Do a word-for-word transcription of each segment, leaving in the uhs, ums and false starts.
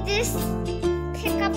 this pickup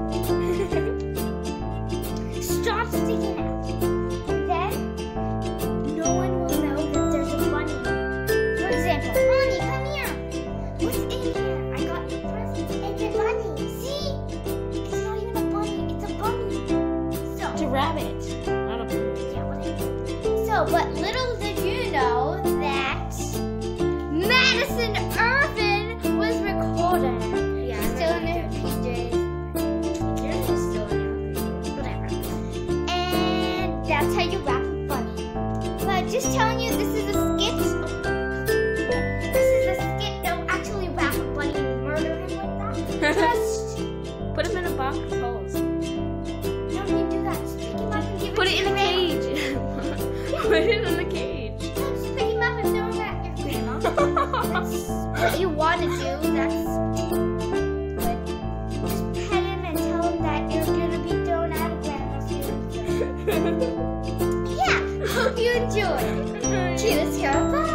stops sticking out. Then no one will know that there's a bunny. For example, Honey, come here. What's in here? I got a present. It's a bunny. See? It's not even a bunny. It's a bunny. So It's a rabbit, not a bunny. yeah, whatever. So, but little did you know that Madison Irvin was recording. Yeah, She's still in her P Js. Yours is still in Whatever. And that's how you wrap a bunny. But just telling you, this is a skit. This is a skit. Don't actually wrap a bunny and murder him with that. Just Put him in a box of holes. don't need to do that. Just pick him up and give Put it it to in a your grandma. cage. Put it in the cage. No, just pick him up and throw him at your grandma. That's what you want to do. That's good. Just pet him and tell him that you're gonna be thrown out of grandma's soon. Yeah, hope you enjoy. Cheers, here. Bye.